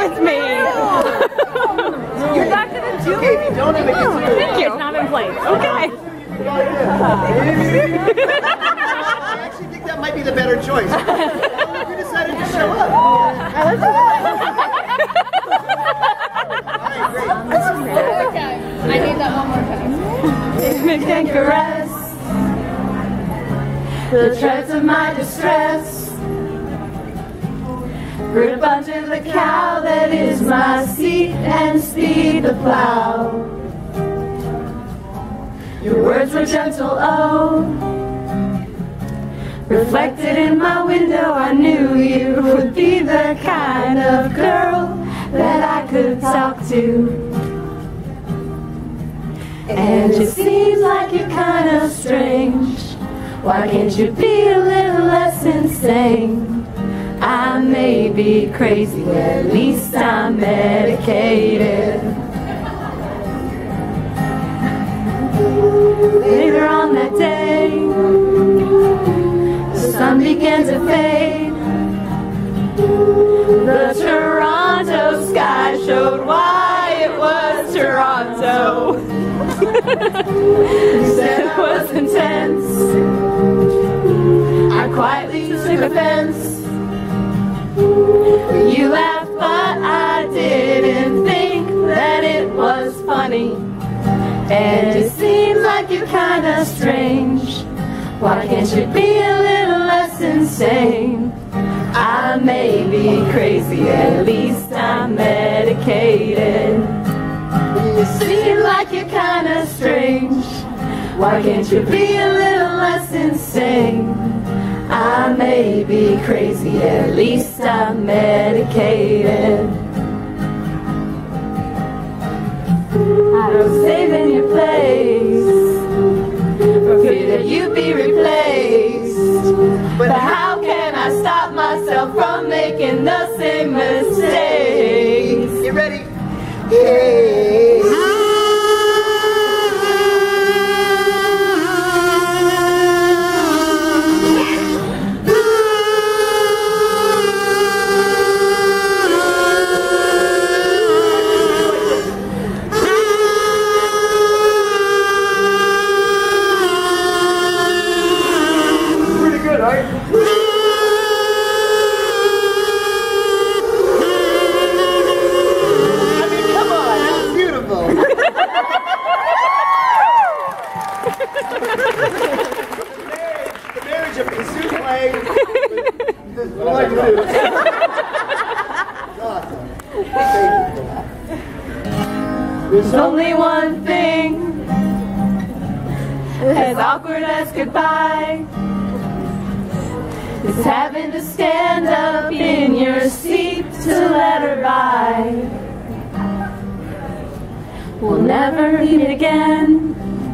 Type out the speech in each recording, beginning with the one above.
with me. You're not gonna do it? If you don't have a guitar, thank you. It's not in place. Okay. I actually think that might be the better choice. You decided to show up. Okay, I need that one more time. If it can caress the treads of my distress, grip onto the cow that is my seat and speed the plow. Your words were gentle, oh, reflected in my window. I knew you would be the kind of girl that I could talk to. And it seems like you're kind of strange. Why can't you be a little less insane? I may be crazy, at least I'm medicated. Later on that day, the sun began to fade. The Toronto sky showed why it was Toronto. You said it was intense. I quietly took offense. You laughed, but I didn't think that it was funny. And it seems like you're kinda strange. Why can't you be a little less insane? I may be crazy, at least I'm medicated. You seem like you're kinda strange. Why can't you be a little less insane? I may be crazy, at least I'm medicated. I'm saving your place, for fear that you'd be replaced. But how can I stop myself from making the same mistakes? Get ready. Hey. There's only one thing as awkward as goodbye. It's having to stand up in your seat to let her by. We'll never meet again.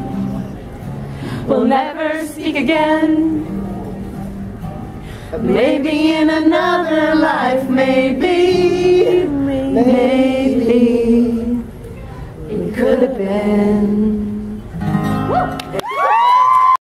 We'll never speak again. Maybe in another life, maybe.